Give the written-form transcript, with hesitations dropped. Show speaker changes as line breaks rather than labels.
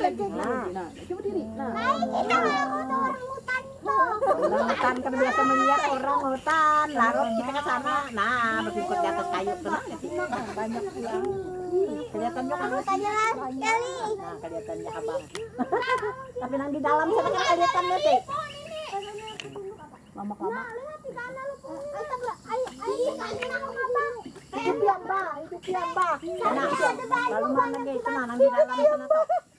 Nah, coba diri. Nah,
kita orang hutan tuh.
orang hutan kan biasa melihat orang hutan. Lalu kita ke sana. Nah, berikut di atas kayu tuh. Banyak yang kelihatan juga kan
Hutannya lah, kali.
Nah, kelihatannya abang. Tapi nanti di dalam sana kan kelihatan nanti. Lama-lama. Itu piamba. Nah, lalu mana guys? Nah, nanti di dalam sana tuh.